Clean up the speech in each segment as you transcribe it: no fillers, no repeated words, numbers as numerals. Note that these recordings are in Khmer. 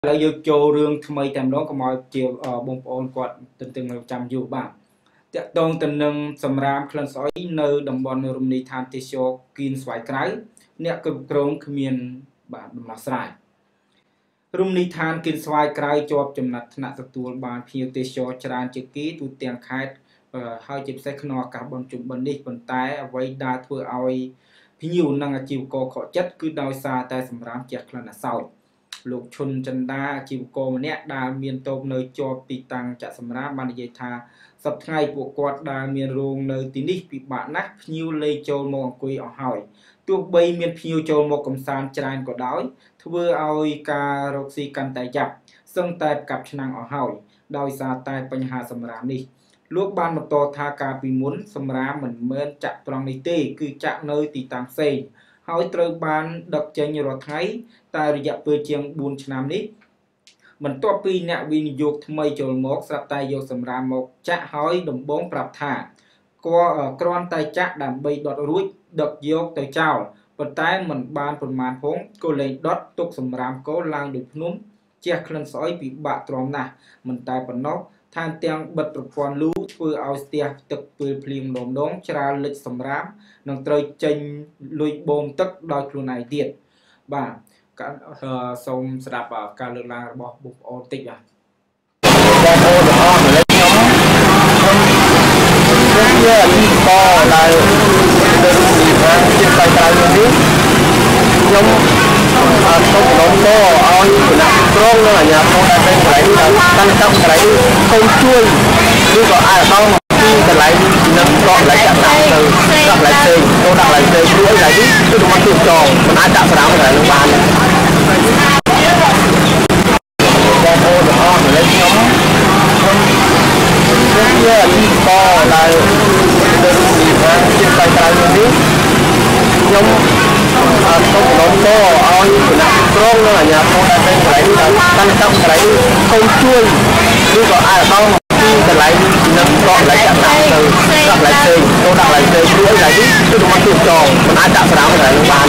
là yêu châu rương tham mấy tầm đó có mọi chiều bông ôn quạt từng trăm dù bạn tiện tông tình nâng sầm ram khăn sói nơi đồng bọn rùm ni than tê show kin xoài cái nè cực krong miền bạn đầm nà sài rùm ni than kin xoài cái cho chấm nát nátตัวbạn phiêu tê show tràn chữ ký tu tiền khai hai chụp xe khno cả bọn chụp bên đi bên tay với đa thưa ao nhiều năng chịu co khó chất cứ đau xa tay sầm ram chẹt là sau lục chun chân đa chịu co nè đa miền tôm nơi cho pi tăng chặt sầm ram ban dây tha sập ngày bộ quạt đa miền ruộng nơi tí nít bị bạn nát nhiều lây châu mong quỳ ở hỏi tuộc bay miền phiêu châu một cầm san tràn có đói thưa ao ca roxy căn tay chặt sông tay cặp năng ở hỏi đau xa tay bành hà sầm ram đi lúc ban một to tha ca bị muốn sầm ram mình men chặt trong này tê cứ chặt nơi tí tăng xây hỏi trời ban đập chân như rồi thấy ta dập bơi chiang buôn năm nít mình to pi nè viên dục mây chồi mốc sập tay vô sầm ram một chặt hỏi đồng bốn bạc thả qua con tay chặt đầm bay đọt ruồi đập vô tay chào và tay mình ban phần màn phóng cô lên đọt tục sầm ram cố lang được núm che khăn sói bị bạ tròn nè mình tay phần nóc tham tiếng bật quan lú vừa ao stia tập vừa phim đom đóm tra lịch sầm ram nâng trời tranh lùi bom tức đòi luôn này tiệt và cả sông sạp ở cả lượng là bỏ bụng ổn tịch à không có to ao như là trông là nhà không đã bên cái là tăng trọng cái không chui như có ai không khi cái lại nâng gọn lại chặt lại từ đặt lại chơi tôi đặt lại chơi chuỗi lại đi tôi đúng không tròn mình ai chạm vào cái là bàn con ô được on rồi lên nhóm rất là to là đơn vị trên tay cái này nhóm không có to ao như là trông là nhà không đã bên cái là tăng trọng cái không chui như có ai không khi cái lại nâng gọn lại chặt lại từ đặt lại chơi tôi đặt lại chơi chuỗi lại đi tôi đúng không tròn mình ai chạm vào cái là bàn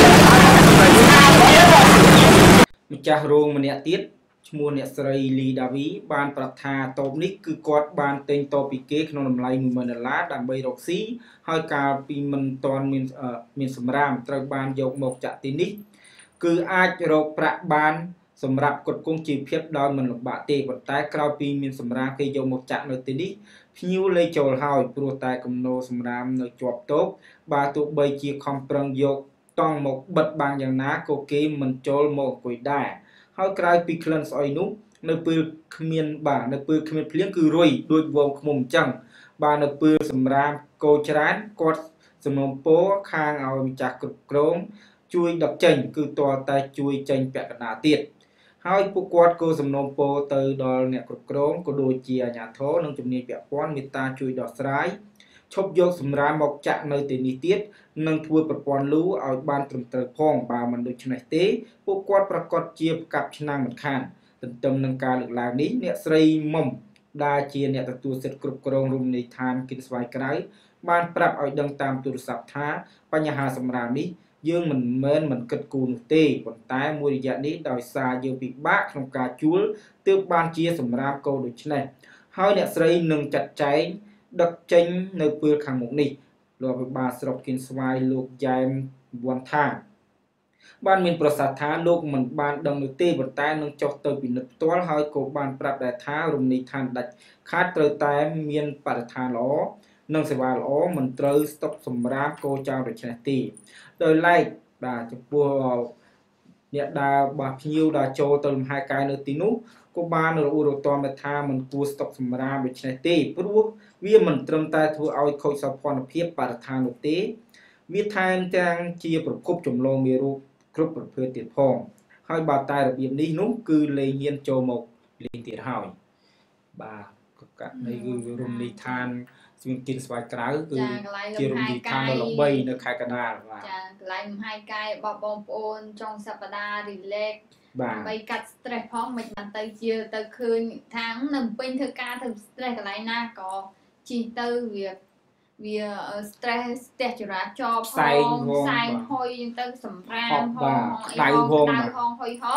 mình cha ruộng mình nhẹ tiết mua nhẹ sợi lì đá ví ban bạc thà tôm nít cứ quạt ban tên to bị kế không làm lại mình lá đằng bay rọc xí hai cà pi mình toàn miền sầm ram trời ban dọc một chặt tí nít cứ ai rọc bạc ban sầm rạp cột cung chỉ phép đôi mình lục bạ tê bật tay cao pi miền sầm ram cây dọc một chặt nơi tí nít nhiều lây trồi hỏi pro tay cầm nô sầm ram nơi chọp tốt ba tụ bay chia không prang dọc toàn một bật bằngอย่างná cô kế mình trôi một quỷ đài hỏi cái pi khăn soi nút nơi bự miền bà nơi bự miền phliếng cứ rồi đuôi vòng mồm chẳng bà nơi bự sầm ram cô chán quạt sầm nôm pố khang ao chặt cực krong chui đập chành cứ to tay chui chành bẹt cả tiệt hỏi phụ quạt cô sầm nôm pố từ đò nẹt cực krong cô đôi chia nhà thố nông chủng niên bẹt quan người ta chui đọt sái chốt vô sầm ram một chặt nơi tiền đi tiết nâng thua bật quan lú ở ban trầm trời phong bà mình được này tế phụ quạtประกอบ chia cặp năng một khăn tận tâm nâng cao được làm ní nè srei mầm đa chia nè tụi sẽ cướp krong rùm này than kinh xoay cái ban prap ở đằng tam tụi sập tháปัญหาสำราญนี้យើងមិនមែនមិនគិតគូរនោះទេប៉ុន្តែមួយរយៈនេះដោយសារយើងពិបាកក្នុងការជួលទើបបានជាសម្រាប់កោដូច្នេះហើយអ្នកស្រីនឹងចាត់ចែងដឹកចេញនៅពេលខាងមុខនេះលោកវិបាលស្រុកគិនស្វាយលោកយ៉ែមវ័នថាបានមានប្រសាសន៍ថាលោកមិនបានដឹងនោះទេប៉ុន្តែនឹងចុះទៅពិនិត្យផ្ទាល់ហើយក៏បានប្រាប់ដែរថារមណីយដ្ឋានដាច់ខាតត្រូវតែមានបរិស្ថានល្អនិងសេវាល្អមិនត្រូវស្តុកសម្រាប់កោចៅដូច្នេះទេដោយឡែកបាទចំពោះអ្នកដើរបាសភ្ញៀវដើរចូលទៅលំហែកាយនៅទីនោះក៏បានរអ៊ូរទាំថាមិនគួរស្តុកសម្រាប់ដូច្នេះទេព្រោះវាមិនត្រឹមតែធ្វើឲ្យខូចសោភ័ណភាពបរិស្ថាននោះទេវាថែមទាំងជាប្រភពចម្លងមេរោគគ្រប់ប្រភេទទៀតផងហើយបើតែរបៀបនេះនោះគឺលែងហ៊ានចូលមកលេងទៀតហើយបាទក៏នៃគឺរមណីយដ្ឋានស្វៀងគិនស្វាយក្រៅគឺជារមណីយដ្ឋានដ៏ល្បីនៅខេត្តកណ្ដាលបាទចាកន្លែងលំហែកាយរបស់បងប្អូនចុងសប្តាហ៍ relax ដើម្បីកាត់ stress ផងមិនបានទៅជាទៅឃើញថានៅពេញធ្វើការធ្វើ stress កន្លែងណាក៏ជិះទៅវា stress ស្ទះចរាចរណ៍ផងផ្សែងហុយទៅសម្រាមផងដៅហុយហង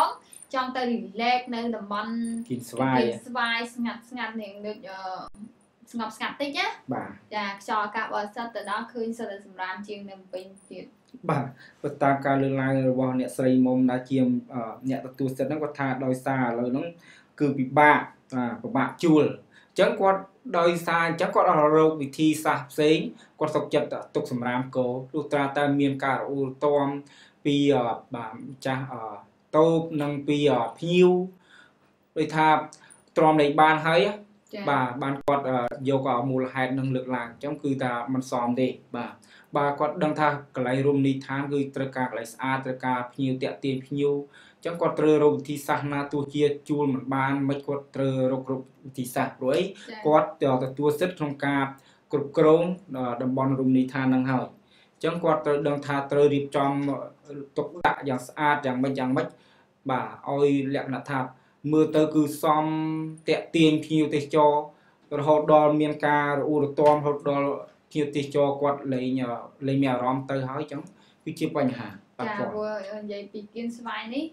trong tới lệ nơi tầm bắn kín svai ngặt này được ngọc ngặt tích nhá dạ cho cả bờ sắt từ đó khơi sơ từ sầm ram chiêng nằm bên tiền bà ta ca lương lai vào nè sợi mồm đã chiêm nè tu sệt nó có tha đôi xa rồi nó cứ bị bạ của bạn chùa chẳng có đôi xa chẳng có ở đâu bị thi xa xén có sọc chật tục sầm ram cổ tu tra ta miền cả u tom pi bà cha tô nâng pi phiêu rồi tha tròn này ban hay bà ban quạt vô có mùa hè năng lực làm trong cứ ta mình xòm đi bà quạt đăng tha cái này room đi tham cứ trơ cả cái sa trơ cả phiêu tiệt tiền phiêu trong quạt trơ rồi thì sa na tua chia chul mình ban mấy quạt trơ rồi thì sa rồi quạt tua set trong cả cột chrome đầm bòn room đi tham năng hỏi trong quạt đăng tha trơ điệp trong tục đại dạng sa dạng mấy bà ôi lẹ là thà mưa tới cứ xóm tẹt tiền phiêu tê cho rồi họ đo miền ca rồi u tom họ đo phiêu tê cho quạt lấy mèo rom tới hỏi chống cứ chia bánh hà dạ vừa vậy bị kiên svai ní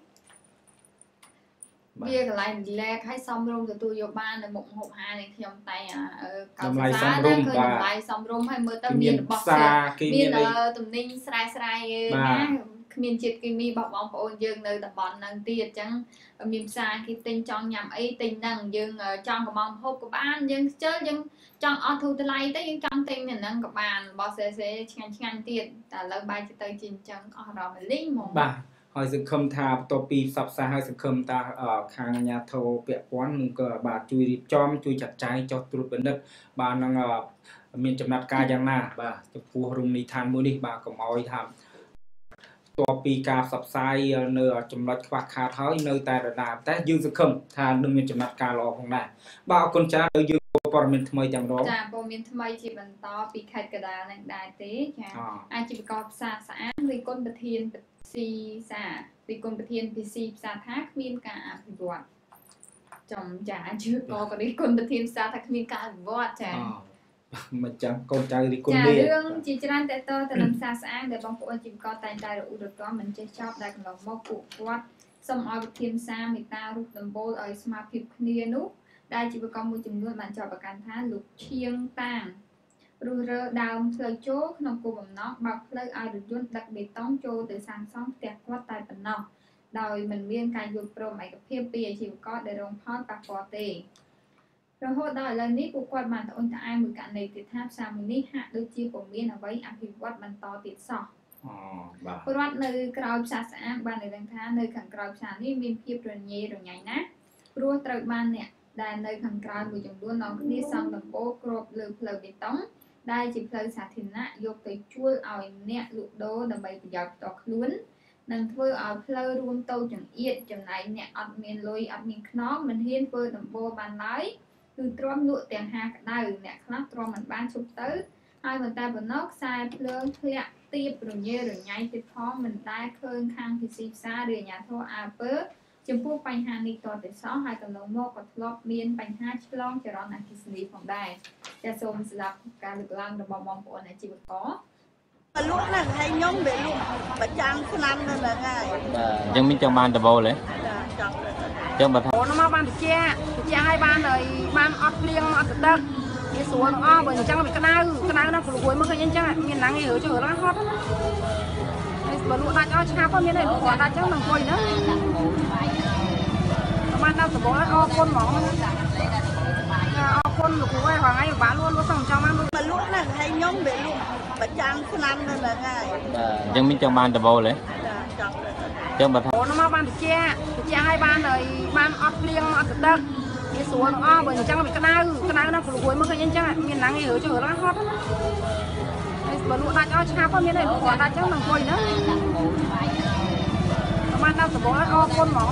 bia cái này lẹ hay xong rồi tôi vô ban là một hộp hai này thì ông tay cầm lại xong rung và lại xong rung hay mưa tâm miền bọc xa miền tụm ninh srai nhá miền triệt cái mi bọc bóng của dương nơi tập bọn năng tiệt chẳng miền xa cái tinh trong nhằm ấy tinh năng dương trong của mong hộp của bạn dương chơi dương trong ở thu tới lấy tới dương trong tinh này năng của bạn bỏ sẽ ngăn tiệt là lâu bay cho tới trình chẳng ở đó mà linh một bà hỏi sự khâm thà topi sập xa hay sự khâm ta ở khang nhà thầu bẹ quán mừng cờ bà chui chom chui chặt trái cho tụt bên đất bà năng miền chấm nát ca giang na bà chụp phù rung đi than mua đi bà cũng mỏi thamตัวปีกาสับไซเนื้อจำนวนควักขาดเท้าเนื้อแต่ระดับแต่ยืนสักคำทานดึงเงินจำนวนการรอของได้บ่าวคนจ้าเรายืนปรมินทำไมจังร้องจ้าปรมินทำไมจีบันต่อปีขัดกระดาษได้เต้จ้าอาจีบกอบสาสารรีก้นประเทียนซีสารีก้นประเทียนพีซีสาทักมีนกาพิบวัดจอมจ้าชื่อกอรีก้นประเทียนสาทักมีนกาพิบวัดจ้ามันจังคนใจรีก้นเรื่องจีจรันแต่ต่อแต่ลำซาสารเดี๋ยวบางคนจีบกอตายใจเราอุดก็มันจะชอบได้กับเราโมกุวัดสมอประเทียนสามีตารูปลำโบเอาสมาพิบเนียนุได้จีบกอมูจำนวนมันจอบประกันท่าลุกเชียงต่างรูเรือดาวเพลย์โจ้ขนมกูแบบนอกบักเพลย์เอาดุจยนต์ดักเบ็ดต้องโจ้แต่สร้างซ้อมแตกวัดตายเป็นนอกโดยมันเวียนการยุบโปรใหม่กับเพียบเปียจีบกอได้ลงพอดปากปอเตเราโหดได้เลยนี่กูกวาดมันตะอนตะไอมือกันในติดทับสามุนี่หะโดยจีผมเวียนเอาไว้อภิวัตมันต่อติดสอบเพราะว่าในกราวชาสะอาดบ้านในดังท่าในขังกราวชานี่มีเพียบเรียนเย่หรือไงนะรัวตระบ้านเนี่ยได้ในขังกราวมือจำนวนน้องที่ซองตะโป๊กรบเลือเพลย์เบต้องได้จีเพลย์สาธินะยกไปช่วยเอาเนี่ยลุกโดดำไปประหยัดต่อคลุ้นนั่งเพื่อเอาเพลย์รวมโตจังเอียดจังไหนเนี่ยอัดเมียนลอยอัดเมียนน้องมันเฮียนเพื่อตะโป๊บานไลคือตรอมลุ่ยเตียงหากระได้เนี่ยคลับตรอมมันบ้านชุบตื้อให้มันตาบนนอกทรายเพลิงเพียตีบหรือเยอะหรือไงติดพร้อมมันได้เคลื่อนข้างที่ซีซาเรียญาโทอาเปอร์จำพวกปัญหาในตัวแต่ซ้อให้กับน้องโมกับทลอกเมียนปัญหาชลองจะร้อนอันที่สีของได้จะส่งสลับการหลุดล่างระบบบอมปอนในจีบก้อ lúc này hay nhóm về luôn bà trang cái năm nên là ngay dân mình trong ban tờ bầu đấy trong bật nó mà ban chia hai ban rồi ban ọt liêng ọt đất cái số nó bởi chẳng bị cái nào nó cũng cuối mà cái nhân chẳng miền nắng ở chỗ nó hot mà lụa đặt cho cha con miền này còn đặt cho bằng quầy nữa ban nào sẽ có o con mỏ o con lục quay hoàng ngay bán luôn nó xong trong ăn luôn mà lúc này hay nhóm về luôn bà trang cái năm nên là ngay dân mình trong ban tờ bầu đấy trong bật nó mà ban chia hai ban rồi ban ọt liêng ọt đất cái số nó bởi chẳng bị cái nào nó cũng cuối mà cái nhân chẳng miền nắng ở chỗ nó hot mà lụa đặt cho cha con miền này còn đặt cho bằng quầy nữa ban nào sẽ có o con mỏ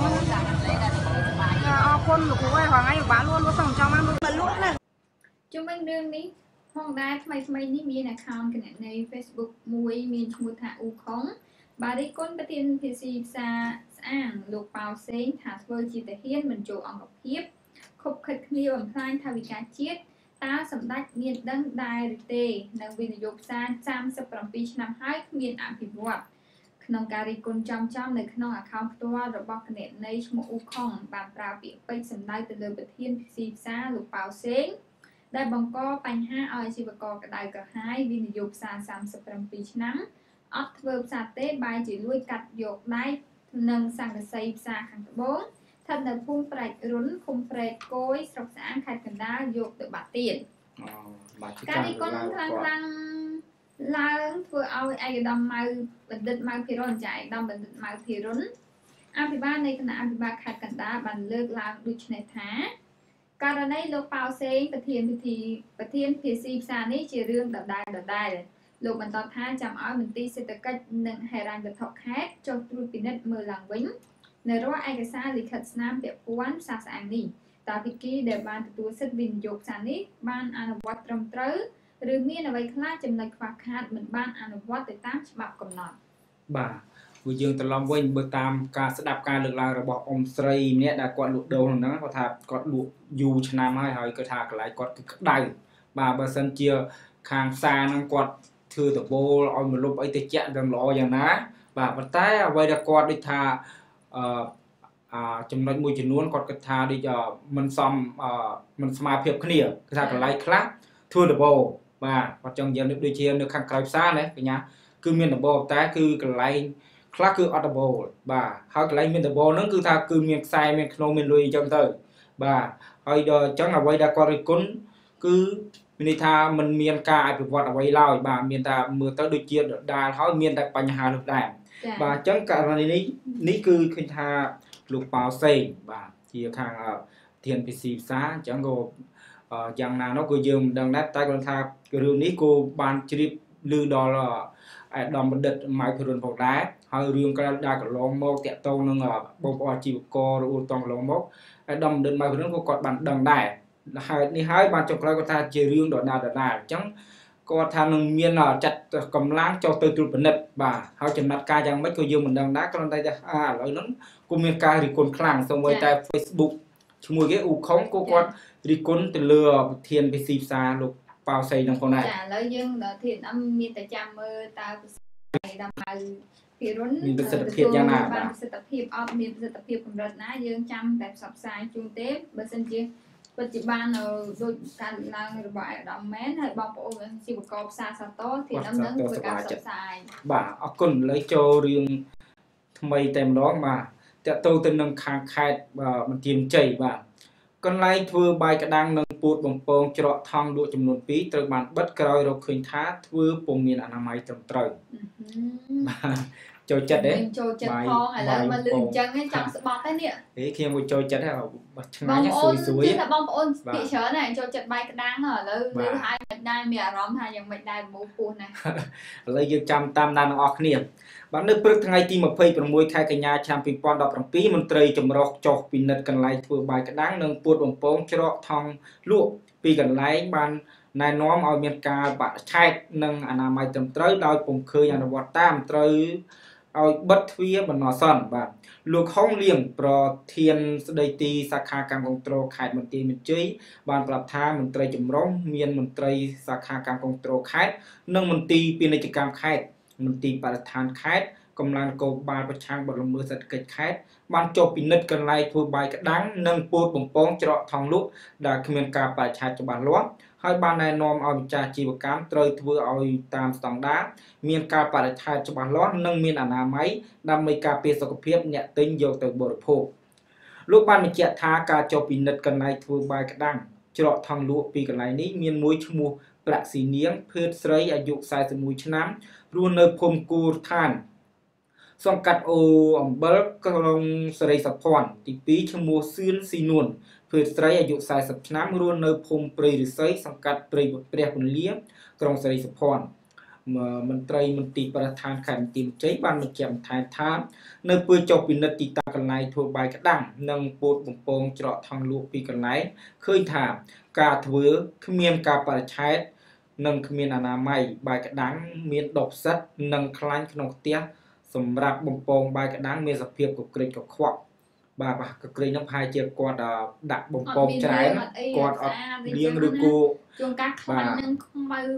o con lục quay hoàng ngay bán luôn nó xong trong ăn luôn mà lúc này chúng mình đương điห้องได้ทำไมนี่มีนะคำกันใน Facebook มวยมีชมุทะอุคงบาริก้นประเทศพีซีซาอ่างลูกเปาเซ้งถาเวอร์จิตเฮียนมันโจอองกับเพียบคบขัดเคลียร์พลายทวิกาเชียดตาสำนักเมียนดังได้หรือเตนังวินโยกซานจำสปรมปีชนำให้เมียนอภิวัตขក្នុងការរីគុណចំនៅក្នុង account ផ្ទាល់របស់គណនេយ្យឈ្មោះអ៊ូខុងបានប្រើពាក្យពេចន៍សម្ដៅទៅលើប្រធានទីផ្សារលោកប៉ៅសេងដែលបង្កបញ្ហាឲ្យអាជីវករក្តៅក្រហាយវិនិយោគផ្សារ37ឆ្នាំអត់ធ្វើផ្សារទេបែរជាលួចកាត់យកដែកនិងសង្កសីផ្សារខាងត្បូងស្ថិតនៅភូមិប្រែករុនឃុំប្រែកគយស្រុកស្អាងខេត្តកណ្ដាលយកទៅបាត់ទៀតការរីគុណខ្លាំងឡើងធ្វើឲ្យឯកឧត្តមម៉ៅបណ្ឌិតម៉ៅភិរុនចាឯកឧត្តមបណ្ឌិតម៉ៅភិរុនអភិបាលនៃគណៈអភិបាលខេត្តកណ្ដាលបានលើកឡើងដូចនេះថាករណីលោកប៉ៅសេងប្រធានភាសីផ្សារនេះជារឿងដដែលលោកបន្តថាចាំឲ្យមន្ទីរសេដ្ឋកិច្ចនិងហិរញ្ញវត្ថុខេត្តចុះត្រួតពិនិត្យមើលឡើងវិញនៅរាល់ឯកសារលិខិតស្នាមពាក់ព័ន្ធផ្សារស្អាងនេះតើភាគីដែលបានទទួលសិទ្ធិវិនិយោគផ្សារនេះបានអនុវត្តត្រឹមត្រូវឬមានអ្វីខ្លះចំណុចខ្វះខាតមិនបានអនុវត្តទៅតាមច្បាប់កំណត់បាទព្រោះយើងត្រឡប់វិញបើតាមការស្ដាប់ការលើកឡើងរបស់អ៊ំស្រីម្នាក់ដែលគាត់លក់ដូរហ្នឹងគាត់ថាគាត់លក់យូរឆ្នាំហើយគាត់ថាកន្លែងគាត់គឺក្តៅបាទបើសិនជាខាងផ្សារហ្នឹងគាត់ធ្វើតបូលឲ្យមកលុបអីទៅចាក់ដល់ល្អយ៉ាងណាបាទប៉ុន្តែអ្វីដែលគាត់ដូចថាចំណុចមួយចំនួនគាត់គិតថាដូចមិនសមមិនស្មើភាពគ្នាគឺថាកន្លែងខ្លះធ្វើតបូលបាទគាត់ចង់និយាយដូចជានៅខាងក្រៅផ្សារណាកញ្ញាគឺមានតបូលតែគឺកន្លែងខ្លះគឺអត់តបូលបាទហើយកន្លែងមានតបូលហ្នឹងគឺថាគឺមានខ្សែមានខ្នោមានលុយអញ្ចឹងទៅបាទហើយដល់អញ្ចឹងអ្វីដែលគាត់រិះគន់គឺមានន័យថាมันមានការអភិវឌ្ឍអ្វីឡើយបាទមានតែមើលទៅដូចជាដដែលហើយមានតែបញ្ហាលើដែរបាទអញ្ចឹងករណីនេះគឺឃើញថាលោកប៉ៅសេងបាទជាខាងធាន PC ផ្សារអញ្ចឹងក៏យ៉ាងណានោះគឺយើងមិនដឹងដែរតែគាត់ថារឿងនេះក៏បានជ្រាបឮដល់អាដាមបណ្ឌិតម៉ៅភិរុនផងដែរហើយរឿងក្រៅដែលកន្លងមកតាក់ទងនឹងបងប្អូនអាជីវករឬតងកន្លងមកអាដាមបណ្ឌិតម៉ៅភិរុនក៏គាត់បានដឹងដែរហើយនេះហើយបានចុងក្រោយគាត់ថាជារឿងដដែលអញ្ចឹងគាត់ថានឹងមានចាត់កម្លាំងចុះទៅត្រួតពិនិត្យបាទហើយចំណាត់ការយ៉ាងម៉េចក៏យើងមិនដឹងដែរគ្រាន់តែឥឡូវហ្នឹងក៏មានការរិះគន់ខ្លាំងសូម្បីតែ Facebook ឈ្មោះគេអ៊ូខុងក៏គាត់រិះគន់ទៅលើប្រធាន PC ផ្សារលោកប៉ៅសេងហ្នឹងផងដែរចាឥឡូវយើងដល់ធានមានតែចាំមើលតើដល់ម៉ៅភិរុនមានប្រសិទ្ធភាពយ៉ាងណាបាទប្រសិទ្ធភាពអត់មានប្រសិទ្ធភាពកម្រិតណាយើងចាំតែផ្សព្វផ្សាយជូនទេបើសិនជាបច្ចុប្បន្នដូចការឡើងរបស់អាដាមមែនហើយបងប្អូនអាជីវករផ្សារសាតធាននឹងធ្វើការផ្សព្វផ្សាយបាទអរគុណឥឡូវចូលរឿងថ្មីតែម្ដងបាទតើទៅនឹងខាងខេត្តបន្ទាយមានជ័យបាទកន្លែងធ្វើបាយក្តាំងនិងពូតបំពងច្រកថង់លក់ចំនួន2ត្រូវបានបិទក្រោយរកឃើញថាធ្វើពុំមានអនាម័យត្រឹមត្រូវបាទចូលចិត្តទេចូលចិត្តផងឥឡូវមកលឺអញ្ចឹងចង់ស្បត់ទេនេះខ្ញុំក៏ចូលចិត្តដែរឆ្ងាញ់ស្រួយៗតែបងប្អូនពីច្រើនណាស់ចូលចិត្តបាយក្តាំងឥឡូវលឺហើយមិនដែរមានអារម្មណ៍ថាយ៉ាងមិនដែរមូលពោះណាឥឡូវយើងចាំតាមដានទាំងអស់គ្នាបាទនៅព្រឹកថ្ងៃទី26ខែកញ្ញាឆ្នាំ2017មន្ត្រីចម្រុះចុះពិនិត្យកន្លែងធ្វើបាយក្តាំងនិងពូតបំពងច្រកថង់លក់ពីកន្លែងបានណែនាំឲ្យមានការបាក់ឆែកនិងអនាម័យត្រឹមត្រូវដោយពុំឃើញអនុវត្តតាមត្រូវឲ្យបិទទ្វារបណ្ណោះអាសន្នបាទលោកហុងលៀងប្រធានស្ដីទីសាខាកម្មគ្រប់គ្រងខេត្តបន្ទាយមានជ័យបានប្រាប់ថាមន្ត្រីចម្រុះមានមន្ត្រីសាខាកម្មគ្រប់គ្រងខេត្តនិងមន្ទីរពាណិជ្ជកម្មខេត្តមន្ទីរបរិស្ថានខេត្តកម្លាំងនគរបាលប្រឆាំងបទល្មើសសេដ្ឋកិច្ចខេត្តបានចុះពិនិត្យកន្លែងធ្វើបាយក្តាំងនិងពូតបំពងច្រកថង់លក់ដែលគ្មានការបរិច្ឆេទច្បាស់លាស់ហើយបានណែនាំឲ្យម្ចាស់អាជីវកម្មត្រូវធ្វើឲ្យតាមស្តង់ដារមានការបរិច្ឆេទច្បាស់លាស់និងមានអនាម័យដើម្បីការពារសុខភាពអ្នកទិញយកទៅបរិភោគលោកបានបញ្ជាក់ថាការចុះពិនិត្យកន្លែងធ្វើបាយក្តាំងច្រកថង់លក់ពីកន្លែងនេះមានមួយឈ្មោះប្រាក់ស៊ីនាងភេទស្រីអាយុ41ឆ្នាំរស់នៅភូមិគូរឋានសង្កាត់អូអំបិលក្រុងសេរីសុភ័ណ្ឌទី2ឈ្មោះសឿនស៊ីនួនភេទស្រីអាយុ40ឆ្នាំរស់នៅភូមិព្រៃរិស័យសង្កាត់ព្រៃព្រះពន្លាក្រុងសេរីសុភ័ណ្ឌមន្ត្រីមន្ទីរបរិស្ថានខេត្តបន្ទាយមានជ័យបានបញ្ជាក់បន្ថែមថានៅពេលចុះពិនិត្យទីតាំងកន្លែងធ្វើបាយក្តាំងនិងពូតបំពងច្រកថង់លក់ពីកន្លែងឃើញថាការធ្វើគ្មានការបរិច្ឆេទនិងគ្មានអនាម័យបាយក្តាំងមានដុះផ្សិតនិងខ្លាញ់ក្នុងផ្ទះសម្រាប់បំពងបាយក្តាំងមានសភាពកក្រិចកខ្វក់បាទកក្រិចនោះប្រហែលជាគាត់ដាក់បំពងច្រើនគាត់អត់លាងឬគោជួនកាលខ្លាញ់នឹងខ្មៅ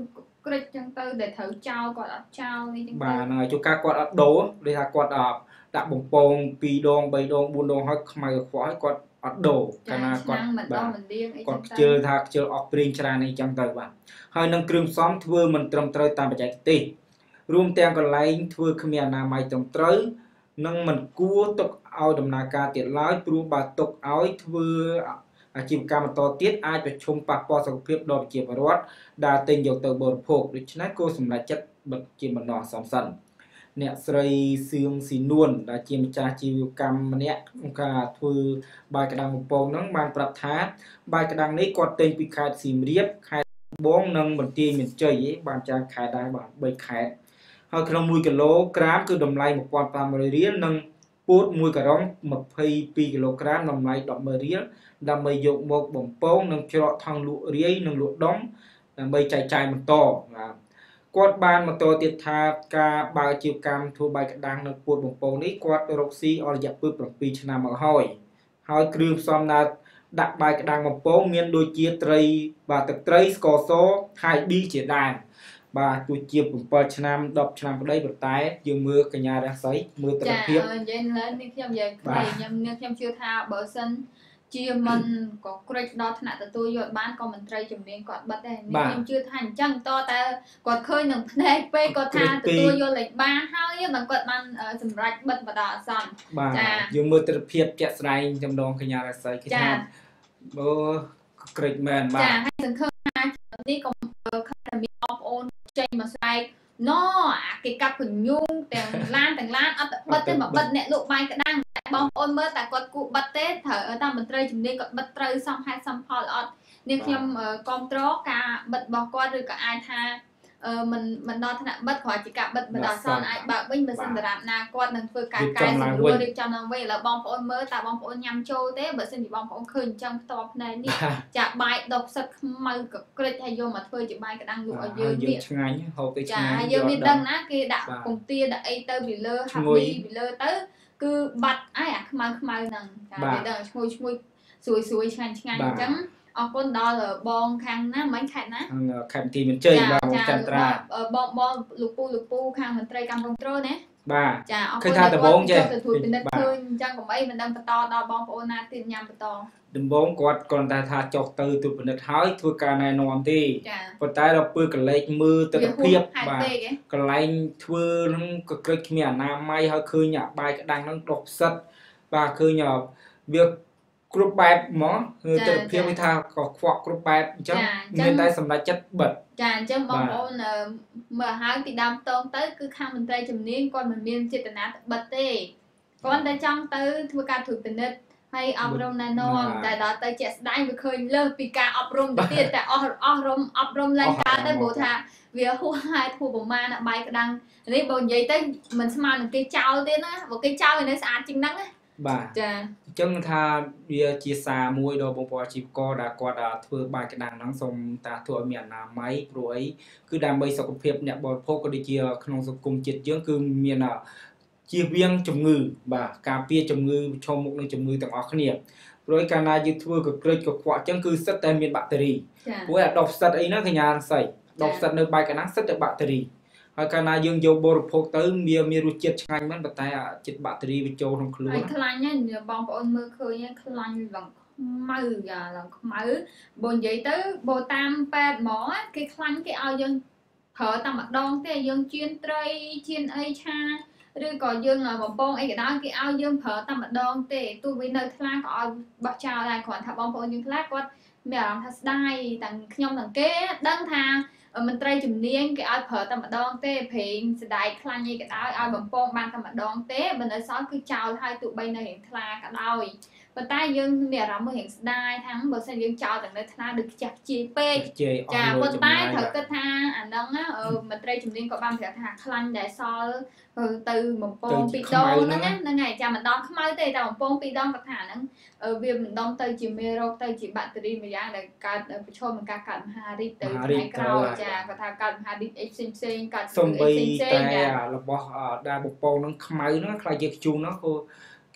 ក្រិចចឹងទៅដែលត្រូវចោលគាត់អត់ចោលនេះចឹងទៅបាទហ្នឹងហើយជួនកាលគាត់អត់ដូរដូចថាគាត់ដាក់បំពង2 ដង 3 ដង 4 ដងហើយខ្មៅខ្វក់ហើយគាត់អត់ដូរកាលណាគាត់គាត់ខ្ជិលថាខ្ជិលអស់ប្រេងច្រើនអីចឹងទៅបាទហើយនឹងគ្រឿងផ្សំធ្វើមិនត្រឹមត្រូវតាមបច្ចេកទេសរួមទាំងកន្លែងធ្វើគ្មានអនាម័យត្រឹមត្រូវនិងមិនគួរទុកឲ្យដំណើរការទៀតឡើយព្រោះបើទុកឲ្យធ្វើអាជីវកម្មបន្តទៀតអាចប្រឈមប៉ះពាល់សុខភាពដល់ប្រជាពលរដ្ឋដែលទិញយកទៅបរិភោគដូច្នេះគួរសម្រេចចិត្តបិទជាបណ្ដោះអាសន្នសិនអ្នកស្រីសៀងស៊ីនួនដែលជាម្ចាស់អាជីវកម្មម្នាក់ក្នុងការធ្វើបាយក្តាំងបំពងហ្នឹងបានប្រាប់ថាបាយក្តាំងនេះគាត់ទិញពីខេត្តសៀមរាបខេត្តបងនិងបន្ទាយមានជ័យបានច្រើនខេត្តដែរបាទ3ខេត្តហើយក្នុង1គីឡូក្រាមគឺតម្លៃ 1,500 រៀលនិងពោត1ការុង22គីឡូក្រាមតម្លៃ 10,000 រៀលដើម្បីយកមកបំពងនិងច្រកថងលក់រាយនិងលក់ដុំដើម្បីចែកចាយបន្តបាទគាត់បានបន្តទៀតថាការបើកអាជីវកម្មធ្វើបាយក្តាំងនៅពោតបំពងនេះគាត់រកស៊ីអស់រយៈពេល7ឆ្នាំមកហើយគ្រឿងផ្សំដែលដាក់បាយក្តាំងបំពងមានដូចជាត្រីបាទទឹកត្រីស្ករសហើយប៊ីជាដើមបាទទោះជា7ឆ្នាំ10ឆ្នាំក្តីប៉ុន្តែយើងមើលកញ្ញារាសីមើលទស្សនវិជ្ជានិយាយលើនេះខ្ញុំនិយាយខ្ញុំជឿថាបើសិនជាមិនក៏ក្រិចដល់ថ្នាក់ទទួលយកបានក៏មន្ត្រីជំនាញគាត់បិទដែរខ្ញុំជឿថាអញ្ចឹងតតែគាត់ឃើញនឹងភ្នែកពេកគាត់ថាទទួលយកលេខបានហើយដល់គាត់បានសម្រេចបិទបណ្ដោះអាសន្នចាយើងមើលទស្សនវិជ្ជាជាក់ស្ដែងចំណងកញ្ញារាសីគេថាបើក្រិចមែនបាទចាហើយសង្ឃឹមថានេះក៏ខំតែមានបងប្អូនចេញមកស្រែកណអាគេកាប់កញ្ញូងទាំងឡានអត់បិទទេមកបិទអ្នកលក់បាយក្តាំងបងប្អូនមើលតែគាត់គូបិទទេត្រូវតាមមន្ត្រីជំនាញគាត់បិទត្រូវសមហេតុសមផលអត់នេះខ្ញុំគ្រប់គ្រងការបិទរបស់គាត់ឬក៏អាចថាមិនដល់ថ្នាក់បិទគ្រាន់ជាការបិទបណ្ដោះអាសន្នអាចបើកវិញបើសិនតារាបណាគាត់នឹងធ្វើការកែសម្រួលរៀបចំឡើងវិញឥឡូវបងប្អូនមើលតើបងប្អូនញ៉ាំចូលទេបើសិនជាបងប្អូនឃើញអញ្ចឹងផ្ទាល់ភ្នែកនេះចាបាយដុកផ្សិតខ្មៅកក្រិចហើយយកមកធ្វើជាបាយក្តាំងលក់ឲ្យយើងនេះឆ្ងាញ់ហូបទៅឆ្ងាញ់ចាយើងមានដឹងណាគេដាក់ពងទាដាក់អីទៅពីលើហាប់ពីពីលើទៅគឺបាត់អាខ្មៅហ្នឹងចាគេដឹងឈ្ងុយស្រួយឆ្ងាញ់អញ្ចឹងអរគុណដល់បងខាងណាមិញខេត្តណាខេត្តបន្ទាយមានជ័យបាទបងចន្ទ្រាបងលោកពូខាងមន្ត្រីកម្មគ្រប់គ្រងណាបាទចាអរគុណគឺថាដំបងចេះទៅធ្វើពិនិត្យឃើញអញ្ចឹងកុំអីមិនដឹងបន្តដល់បងប្អូនណាទៀតញ៉ាំបន្តដំបងគាត់គ្រាន់តែថាចុះទៅទូពិនិត្យហើយធ្វើការណែនាំទេប៉ុន្តែដល់ពេលកលេចមើលទស្សនវិជ្ជាបាទកន្លែងធ្វើនឹងក៏ក្រិចគ្មានអនាម័យហើយឃើញអាបាយក្តាំងនឹងដុសផ្សិតបាទឃើញវាគ្រប់បែបហ្មងគឺទស្សនវិជ្ជាវាថាក៏ខ្វក់គ្រប់បែបអញ្ចឹងមានតែសម្រាប់ចិត្តបិទចាអញ្ចឹងបងប្អូនមើលហើយពីដើមតងទៅគឺខាងមន្ត្រីជំនាញគាត់មិនមានចេតនាបិទទេគាត់តែចង់ទៅធ្វើការត្រួតពិនិត្យហើយអប់រំណែនាំតែដល់ទៅជាក់ស្ដែងវាឃើញលើសពីការអប់រំទៅទៀតតែអប់រំឡើងកើតទៅព្រោះថាវាហួសហេតុហួសប្រមាណបាយក្តាំងនេះបើនិយាយទៅមិនស្មើនឹងគេចោលទៀតណាបើគេចោលវានៅស្អាតជាងហ្នឹងណាបាទចាអញ្ចឹងថាវាជាសារមួយដល់បងប្អូនអាជីវករដែលគាត់ធ្វើបាយក្តាំងហ្នឹងសូមតាធ្វើឲ្យមានអនាម័យព្រោះអីគឺដើម្បីសុខភាពអ្នកបរិភោគក៏ដូចជាក្នុងសង្គមជាតិយើងគឺមានជៀសវាងជំងឺបាទការពារជំងឺប្រឈមមុខនឹងជំងឺទាំងអស់គ្នាព្រោះកាលណាយើងធ្វើកក្រិចកខ្វក់អញ្ចឹងគឺសិតតែមានបាក់តេរីព្រោះអាដុសផ្សិតអីហ្នឹងកញ្ញាស័យដុសផ្សិតនៅបាយក្តាំងសិតតែបាក់តេរីហើយកាលណាយើងយកបរិភោគទៅវាមានរសជាតិឆ្ងាញ់មែនប៉ុន្តែជាតិបាក់តេរីវាចូលក្នុងខ្លួនហើយខ្លាញ់ហ្នឹងបងប្អូនមើលឃើញខ្លាញ់ឡើងខ្មៅយ៉ាឡើងខ្មៅបើនិយាយទៅបើតាមប៉ែតហ្មងគេខ្លាញ់គេឲ្យយើងប្រើតែម្ដងទេយើងជៀនត្រីជៀនអីឆាឬក៏យើងបំពងអីក៏ដោយគេឲ្យយើងប្រើតែម្ដងទេទោះវានៅថ្លាក៏ឲ្យបោះចោលដែរគ្រាន់ថាបងប្អូនយើងខ្លះគាត់មានអារម្មណ៍ថាស្ដាយទាំងខ្ញុំទាំងគេដឹងថាមន្ត្រីជំនាញគេឲ្យប្រើតែម្ដងទេប្រេងស្ដាយខ្លាញ់អីក៏ដោយឲ្យបំពងបានតែម្ដងទេបើនៅសល់គឺចោលហើយទោះបីនៅរៀងថ្លាក៏ដោយប៉ុន្តែយើងមានអារម្មណ៍មើលរៀងស្ដាយថាបើសិនយើងចោលទាំងនៅថ្លាដូចខ្ជះខ្ជាយពេកចាប៉ុន្តែត្រូវគិតថាអាហ្នឹងមន្ត្រីជំនាញក៏បានប្រាប់ថាខ្លាញ់ដែលសល់ទៅបំពង2ដងហ្នឹងហើយចាំម្ដងខ្មៅទេតែបំពង2ដងគាត់ថាហ្នឹងវាមិនដំទៅជាមេរោគទៅជាបាក់តេរីមួយយ៉ាងដែលកើតប្រឈមនឹងការកើតមហារីកទៅថ្ងៃក្រោយចាគាត់ថាកើតមហារីកអីផ្សេងកើតសំបីតែរបស់ដែលបំពងហ្នឹងខ្មៅហ្នឹងខ្លាចជាខ្ជុំហ្នឹង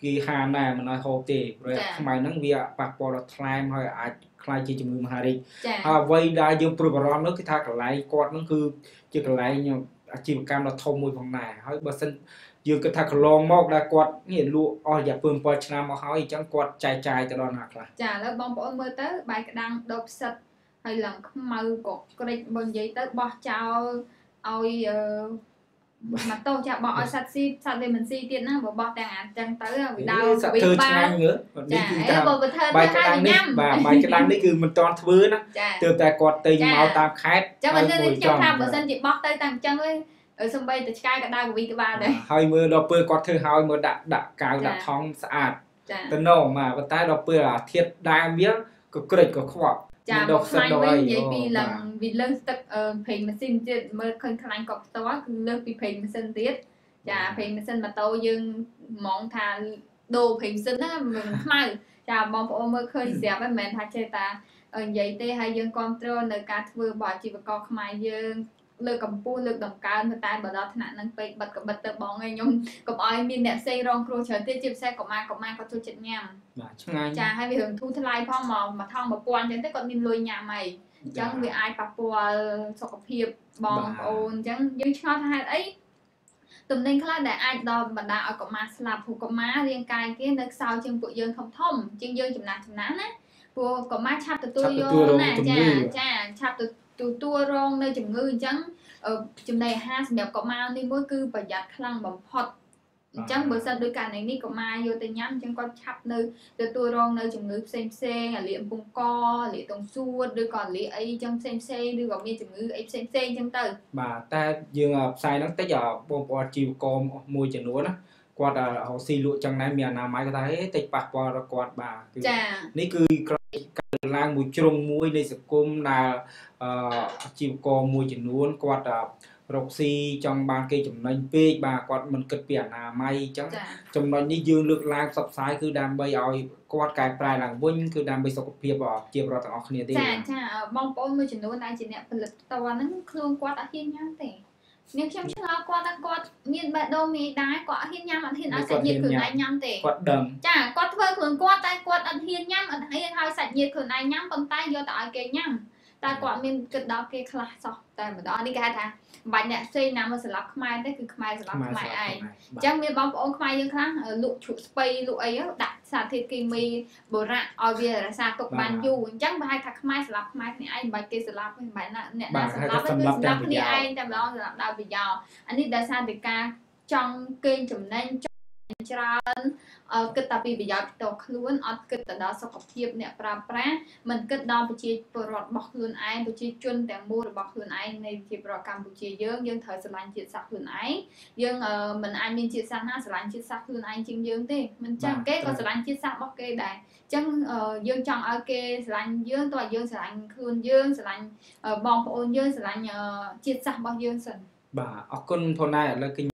គេហាមដែរមិនឲ្យហូបទេព្រោះខ្មែរហ្នឹងវាប៉ះពាល់ដល់ថ្លែមហើយអាចខ្លាយជាជំងឺមហារីកហើយអ្វីដែលយើងព្រួយបារម្ភនោះគឺថាកន្លែងគាត់ហ្នឹងគឺជាកន្លែងអាជីវកម្មដ៏ធំមួយផងដែរហើយបើសិនយើងគិតថាកន្លងមកដែលគាត់នេះលក់អស់រយៈពេល7ឆ្នាំមកហើយអញ្ចឹងគាត់ចែកចាយទៅដល់ណាខ្លះចាឥឡូវបងប្អូនមើលទៅបាយក្តាំងដបផ្សិតហើយឡើងខ្មៅក៏ក្រិចបើនិយាយទៅបោះចោលឲ្យមកតោចាបោះឲ្យសត្វស៊ីសត្វវាមិនស៊ីទៀតណាបើបោះទាំងអាចឹងទៅវាដើរវិញបាននេះគឺថាបាយក្តាំងនេះបាទបាយក្តាំងនេះគឺមិនតាន់ធ្វើណាទើបតែគាត់ទៅមកតាមខេត្តចឹងបើខ្ញុំថាបើសិនជាបោះទៅតាមចឹងវិញសំបីតែឆ្កែក៏ដើរកវីក្បាលដែរហើយមើលដល់ពេលគាត់ធ្វើហើយមើលដាក់កៅដាក់ថង់ស្អាតទៅណងមកប៉ុន្តែដល់ពេលអាធាតដើមវាក៏ក្រិចក៏ខ្វក់ចាមកខ្លាញ់វិញនិយាយពីឡើងវាលើសទឹកប្រេងម៉ាស៊ីនទៀតមើលឃើញខ្លាញ់ក៏ផ្ទាល់គឺលើសពីប្រេងម៉ាស៊ីនទៀតចាប្រេងម៉ាស៊ីនម៉ូតូយើងហ្មងថាដូរប្រេងម៉ាស៊ីនណាមិនខ្មៅចាបងប្អូនមើលឃើញស្រាប់ហ្នឹងមិនមែនថាចេះតានិយាយទេហើយយើងគ្រប់គ្រងនៅការធ្វើរបស់អាជីវករខ្មែរយើងលើកកម្ពស់លើកតម្កើងតែបើដល់ថ្នាក់ហ្នឹងពេកបិទក៏បិទទៅបងឯងខ្ញុំកុំឲ្យមានអ្នកផ្សេងរងគ្រោះច្រើនទៀតជាពិសេសកុមារក៏ចូលចិត្តញ៉ាំបាទឆ្ងាញ់ចាហើយវារឿងធូរថ្លៃផងមកថង1000អញ្ចឹងទៅគាត់មានលុយញ៉ាំហើយអញ្ចឹងវាអាចប៉ះពាល់សុខភាពបងប្អូនអញ្ចឹងយើងឆ្ងល់ថាហេតុអីទំនិញខ្លះដែលអាចដល់បណ្ដាឲ្យកុមារស្លាប់ព្រោះកុមាររាងកាយគេនៅខ្សោយជាងពួកយើងធំជាងយើងចំណាស់ណាព្រោះកុមារឆាប់ទទួលយកណាចាឆាប់ទទួលរងនៅជំងឺអញ្ចឹងចំណីអាហារសម្រាប់កុមារនេះមួយគឺប្រយ័ត្នខ្លាំងបំផុតអញ្ចឹងបើសិនដោយករណីនេះកុមារយកទៅញ៉ាំអញ្ចឹងគាត់ឆាប់នៅទទួលរងនៅជំងឺផ្សេងអាលៀកអំពង់កអាលៀកតុងសួតឬក៏អាលៀកអីអញ្ចឹងផ្សេងឬក៏មានជំងឺអីផ្សេងអញ្ចឹងទៅបាទតែយើងផ្សាយហ្នឹងតិចបងប្អូនជីវករមួយចំនួនណាគាត់រកស៊ីលក់ចឹងដែរមានអនាម័យគាត់ថាហេតិចប៉ះពាល់ដល់គាត់បាទចានេះគឺកើតឡើងមួយជ្រុងមួយនៃសង្គមដែលអាជីវករមួយចំនួនគាត់រកស៊ីចង់បានគេចំណេញពេកបាទគាត់មិនគិតពីអនាម័យអញ្ចឹងចំណុចនេះយើងលើកឡើងផ្សព្វផ្សាយគឺដើម្បីឲ្យគាត់កែប្រែឡើងវិញគឺដើម្បីសុខភាពប្រជាពលរដ្ឋទាំងអស់គ្នាទេចាបងប្អូនមួយចំនួនដែលជាអ្នកផលិតផ្ទាល់ហ្នឹងខ្លួនគាត់អត់ហ៊ានញ៉ាំទេនាងខ្ញុំឆ្ងល់គាត់ថាគាត់មានបេះដូងមានដែរគាត់អត់ហ៊ានញ៉ាំអត់ហ៊ានឲ្យសាច់ញាតិខ្លួនឯងញ៉ាំទេគាត់ដឹងចាគាត់ធ្វើខ្លួនគាត់តែគាត់អត់ហ៊ានញ៉ាំអត់ហ៊ានឲ្យសាច់ញាតិខ្លួនឯងញ៉ាំប៉ុន្តែយកទៅឲ្យគេញ៉ាំតែគាត់មានគិតដល់គេខ្លះសោះតែម្ដងនេះគេហៅថាបាច់អ្នកផ្សេងណាមកស្លាប់ខ្មែរទេគឺខ្មែរស្លាប់ខ្មែរឯងអញ្ចឹងមានបងប្អូនខ្មែរយើងខ្លះលក់ជ្រូកស្ពៃលក់អីដាក់សារធាតុគីមីបុរៈឲ្យវារក្សាទុកបានយូរអញ្ចឹងបើហៅថាខ្មែរស្លាប់ខ្មែរគ្នាឯងមិនបាច់គេស្លាប់ទេមិនបាច់ណាអ្នកណាស្លាប់ទេគឺស្លាប់គ្នាឯងតែម្ដងស្លាប់ដោយប្រយោជន៍អានេះដោយសារតែការចង់កេងចំណេញច្រើនគិតតែពីប្រយោជន៍ផ្ទាល់ខ្លួនអត់គិតទៅដល់សុខភាពអ្នកប្រើប្រាស់មិនគិតដល់ប្រជាពលរដ្ឋរបស់ខ្លួនឯងប្រជាជនទាំងមូលរបស់ខ្លួនឯងនៃប្រជាពលរដ្ឋកម្ពុជាយើងត្រូវស្រឡាញ់ជាតិសាសន៍ខ្លួនឯងយើងមិនអាចមានជាតិសាសន៍ណាស្រឡាញ់ជាតិសាសន៍ខ្លួនឯងជាងយើងទេមិនចឹងគេក៏ស្រឡាញ់ជាតិសាសន៍របស់គេដែរអញ្ចឹងយើងចង់ឲ្យគេស្រឡាញ់យើងតើយើងស្រឡាញ់ខ្លួនយើងស្រឡាញ់បងប្អូនយើងស្រឡាញ់ជាតិសាសន៍របស់យើងសិនបាទអរគុណផងដែរឥឡូវ